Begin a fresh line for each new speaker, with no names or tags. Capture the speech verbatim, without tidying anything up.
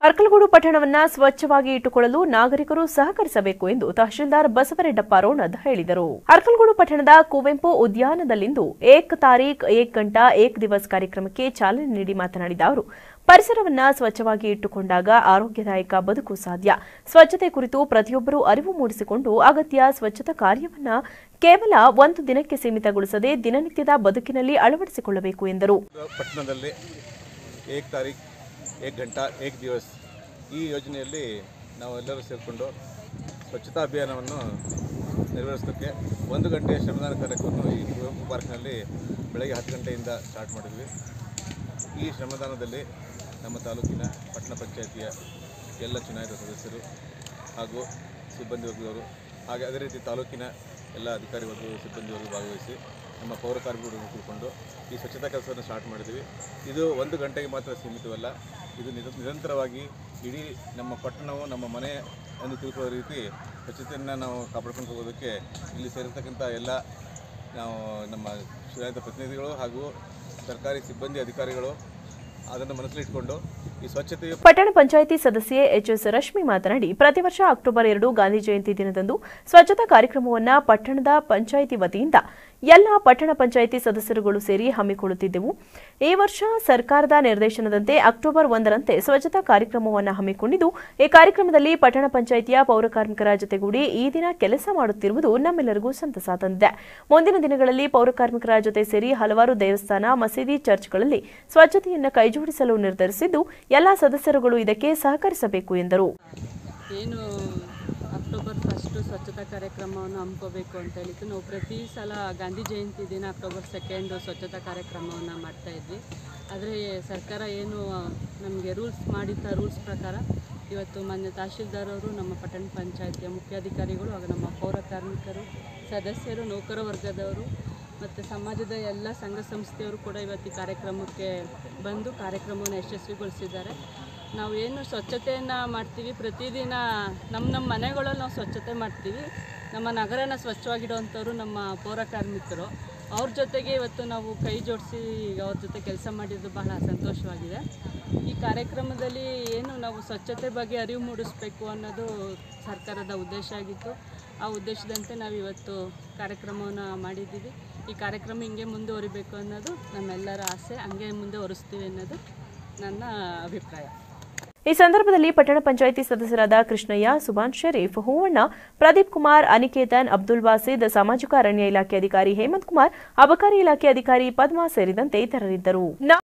ಅರ್ಕಲಗೂಡು ಪಟ್ಟಣವನ್ನು ಸ್ವಚ್ಛವಾಗಿ ಇಟ್ಟುಕೊಳ್ಳಲು ನಾಗರಿಕರು ಸಹಕರಿಸಬೇಕು ಎಂದು ತಹಶೀಲ್ದಾರ್ ಬಸವರೆಡ್ಡಪ್ಪ ರೋಣದ್ ಹೇಳಿದರು. ಅರ್ಕಲಗೂಡು ಪಟ್ಟಣದ ಕುವೆಂಪು ಉದ್ಯಾನದಲ್ಲಿಂದು ಏಕ್ ತಾರೀಖ್ ಏಕ್ ಗಂಟಾ ಏಕ್ ದಿವಸ್ ಕಾರ್ಯಕ್ರಮಕ್ಕೆ ಚಾಲನೆ ನೀಡಿ ಮಾತನಾಡಿದ ಅವರು, ಪರಿಸರವನ್ನು ಸ್ವಚ್ಛವಾಗಿ ಇಟ್ಟುಕೊಂಡಾಗ ಆರೋಗ್ಯದಾಯಕ ಬದುಕು ಸಾಧ್ಯ. ಸ್ವಚ್ಛತೆ ಕುರಿತು ಪ್ರತಿಯೊಬ್ಬರೂ ಅರಿವು ಮೂಡಿಸಿಕೊಂಡು ಅಗತ್ಯ ಸ್ವಚ್ಛತಾ ಕಾರ್ಯವನ್ನು ಕೇವಲ ಒಂದು ದಿನಕ್ಕೆ ಸೀಮಿತಗೊಳಿಸದೆ ದಿನನಿತ್ಯದ ಬದುಕಿನಲ್ಲಿ ಅಳವಡಿಸಿಕೊಳ್ಳಬೇಕು ಎಂದರು.
ಪಟ್ಟಣದಲ್ಲಿ ಏಕ್ ತಾರೀಖ್ ಏಕ್ ಗಂಟಾ ಏಕ್ ದಿವಸ್ ಈ ಯೋಜನೆಯಲ್ಲಿ ನಾವೆಲ್ಲರೂ ಸೇರಿಕೊಂಡು ಸ್ವಚ್ಛತಾ ಅಭಿಯಾನವನ್ನು ನಿರ್ವಹಿಸೋದಕ್ಕೆ ಒಂದು ಗಂಟೆಯ ಶ್ರಮದಾನ ಕಾರ್ಯಕ್ರಮವನ್ನು ಈ ಕುವೆಂಪು ಪಾರ್ಕ್ನಲ್ಲಿ ಬೆಳಗ್ಗೆ ಹತ್ತು ಗಂಟೆಯಿಂದ ಸ್ಟಾರ್ಟ್ ಮಾಡಿದ್ವಿ. ಈ ಶ್ರಮದಾನದಲ್ಲಿ ನಮ್ಮ ತಾಲೂಕಿನ ಪಟ್ಟಣ ಪಂಚಾಯಿತಿಯ ಎಲ್ಲ ಚುನಾಯಿತ ಸದಸ್ಯರು ಹಾಗೂ ಸಿಬ್ಬಂದಿ ವರ್ಗದವರು ಹಾಗೆ ಅದೇ ರೀತಿ ತಾಲೂಕಿನ ಎಲ್ಲ ಅಧಿಕಾರಿ ವರ್ಗ ಸಿಬ್ಬಂದಿ ವರ್ಗ ಭಾಗವಹಿಸಿ ನಮ್ಮ ಪೌರ ಕಾರ್ಮಿಕರನ್ನು ಕೂಡಿಕೊಂಡು ಈ ಸ್ವಚ್ಛತಾ ಕೆಲಸವನ್ನು ಸ್ಟಾರ್ಟ್ ಮಾಡಿದ್ವಿ. ಇದು ಒಂದು ಗಂಟೆಗೆ ಮಾತ್ರ ಸೀಮಿತವಲ್ಲ, ಇದು ನಿರಂತರವಾಗಿ ಇಡೀ ನಮ್ಮ ಪಟ್ಟಣವು ನಮ್ಮ ಮನೆ ಎಂದು ತಿಳ್ಕೊಳ್ಳೋ ರೀತಿ ಸ್ವಚ್ಛತೆಯನ್ನು ನಾವು ಕಾಪಾಡ್ಕೊಂಡು ಹೋಗೋದಕ್ಕೆ ಇಲ್ಲಿ ಸೇರಿರ್ತಕ್ಕಂಥ ಎಲ್ಲ ನಾವು ನಮ್ಮ ಚುನಾಯಿತ ಪ್ರತಿನಿಧಿಗಳು ಹಾಗೂ ಸರ್ಕಾರಿ ಸಿಬ್ಬಂದಿ ಅಧಿಕಾರಿಗಳು ಅದನ್ನು ಮನಸ್ಸಲ್ಲಿಟ್ಟುಕೊಂಡು ಈ ಸ್ವಚ್ಛತೆಯ
ಪಟ್ಟಣ ಪಂಚಾಯಿತಿ ಸದಸ್ಯೆ ಎಚ್ಎಸ್ ರಶ್ಮಿ ಮಾತನಾಡಿ, ಪ್ರತಿ ವರ್ಷ ಅಕ್ಟೋಬರ್ ಎರಡು ಗಾಂಧಿ ಜಯಂತಿ ದಿನದಂದು ಸ್ವಚ್ಛತಾ ಕಾರ್ಯಕ್ರಮವನ್ನು ಪಟ್ಟಣದ ಪಂಚಾಯಿತಿ ವತಿಯಿಂದ ಎಲ್ಲ ಪಟ್ಟಣ ಪಂಚಾಯಿತಿ ಸದಸ್ಯರುಗಳು ಸೇರಿ ಹಮ್ಮಿಕೊಳ್ಳುತ್ತಿದ್ದೆವು. ಈ ವರ್ಷ ಸರ್ಕಾರದ ನಿರ್ದೇಶನದಂತೆ ಅಕ್ಟೋಬರ್ ಒಂದರಂತೆ ಸ್ವಚ್ಛತಾ ಕಾರ್ಯಕ್ರಮವನ್ನು ಹಮ್ಮಿಕೊಂಡಿದ್ದು, ಈ ಕಾರ್ಯಕ್ರಮದಲ್ಲಿ ಪಟ್ಟಣ ಪಂಚಾಯಿತಿಯ ಪೌರ ಕಾರ್ಮಿಕರ ಜೊತೆಗೂಡಿ ಈ ದಿನ ಕೆಲಸ ಮಾಡುತ್ತಿರುವುದು ನಮ್ಮೆಲ್ಲರಿಗೂ ಸಂತಸ ತಂದಿದೆ. ಮುಂದಿನ ದಿನಗಳಲ್ಲಿ ಪೌರ ಕಾರ್ಮಿಕರ ಜೊತೆ ಸೇರಿ ಹಲವಾರು ದೇವಸ್ಥಾನ, ಮಸೀದಿ, ಚರ್ಚ್ಗಳಲ್ಲಿ ಸ್ವಚ್ಛತೆಯನ್ನು ಕೈಜೋಡಿಸಲು ನಿರ್ಧರಿಸಿದ್ದು, ಎಲ್ಲ ಸದಸ್ಯರುಗಳು ಇದಕ್ಕೆ ಸಹಕರಿಸಬೇಕು ಎಂದರು.
ಏನು ಅಕ್ಟೋಬರ್ ಫಸ್ಟು ಸ್ವಚ್ಛತಾ ಕಾರ್ಯಕ್ರಮವನ್ನು ಹಮ್ಮಿಕೋಬೇಕು ಅಂತ ಹೇಳಿದ್ದು, ನಾವು ಪ್ರತಿ ಸಲ ಗಾಂಧಿ ಜಯಂತಿ ದಿನ ಅಕ್ಟೋಬರ್ ಸೆಕೆಂಡು ಸ್ವಚ್ಛತಾ ಕಾರ್ಯಕ್ರಮವನ್ನು ಮಾಡ್ತಾಯಿದ್ವಿ. ಆದರೆ ಸರ್ಕಾರ ಏನು ನಮಗೆ ರೂಲ್ಸ್ ಮಾಡಿದ್ದ ರೂಲ್ಸ್ ಪ್ರಕಾರ ಇವತ್ತು ಮಾನ್ಯ ತಹಶೀಲ್ದಾರ್ ಅವರು, ನಮ್ಮ ಪಟ್ಟಣ ಪಂಚಾಯಿತಿಯ ಮುಖ್ಯಾಧಿಕಾರಿಗಳು ಹಾಗೂ ನಮ್ಮ ಪೌರ ಕಾರ್ಮಿಕರು, ಸದಸ್ಯರು, ನೌಕರ ವರ್ಗದವರು ಮತ್ತು ಸಮಾಜದ ಎಲ್ಲ ಸಂಘ ಸಂಸ್ಥೆಯವರು ಕೂಡ ಇವತ್ತು ಈ ಕಾರ್ಯಕ್ರಮಕ್ಕೆ ಬಂದು ಕಾರ್ಯಕ್ರಮವನ್ನು ಯಶಸ್ವಿಗೊಳಿಸಿದ್ದಾರೆ. ನಾವು ಏನು ಸ್ವಚ್ಛತೆಯನ್ನು ಮಾಡ್ತೀವಿ, ಪ್ರತಿದಿನ ನಮ್ಮ ನಮ್ಮ ಮನೆಗಳಲ್ಲಿ ನಾವು ಸ್ವಚ್ಛತೆ ಮಾಡ್ತೀವಿ. ನಮ್ಮ ನಗರನ ಸ್ವಚ್ಛವಾಗಿಡುವಂಥವ್ರು ನಮ್ಮ ಪೌರ ಕಾರ್ಮಿಕರು. ಅವ್ರ ಜೊತೆಗೆ ಇವತ್ತು ನಾವು ಕೈ ಜೋಡಿಸಿ ಅವ್ರ ಜೊತೆ ಕೆಲಸ ಮಾಡಿದ್ದು ಬಹಳ ಸಂತೋಷವಾಗಿದೆ. ಈ ಕಾರ್ಯಕ್ರಮದಲ್ಲಿ ಏನು ನಾವು ಸ್ವಚ್ಛತೆ ಬಗ್ಗೆ ಅರಿವು ಮೂಡಿಸಬೇಕು ಅನ್ನೋದು ಸರ್ಕಾರದ ಉದ್ದೇಶ ಆಗಿತ್ತು. ಆ ಉದ್ದೇಶದಂತೆ ನಾವು ಇವತ್ತು ಕಾರ್ಯಕ್ರಮವನ್ನು ಮಾಡಿದ್ದೀವಿ. ಈ ಕಾರ್ಯಕ್ರಮ ಹಿಂಗೆ ಮುಂದುವರಿಬೇಕು ಅನ್ನೋದು ನಮ್ಮೆಲ್ಲರ ಆಸೆ, ಹಂಗೆ ಮುಂದೆ ಹೊರಿಸ್ತೀವಿ ಅನ್ನೋದು ನನ್ನ ಅಭಿಪ್ರಾಯ.
ಈ ಸಂದರ್ಭದಲ್ಲಿ ಪಟ್ಟಣ ಪಂಚಾಯಿತಿ ಸದಸ್ಯರಾದ ಕೃಷ್ಣಯ್ಯ, ಸುಭಾನ್ ಶರೀಫ್, ಹೂವಣ್ಣ, ಪ್ರದೀಪ್ ಕುಮಾರ್, ಅನಿಕೇತನ್, ಅಬ್ದುಲ್ ಬಾಸಿದ್, ಸಾಮಾಜಿಕ ಅರಣ್ಯ ಇಲಾಖೆ ಅಧಿಕಾರಿ ಹೇಮಂತ್ ಕುಮಾರ್, ಅಬಕಾರಿ ಇಲಾಖೆ ಅಧಿಕಾರಿ ಪದ್ಮಾ ಸೇರಿದಂತೆ ಇತರರಿದ್ದರು.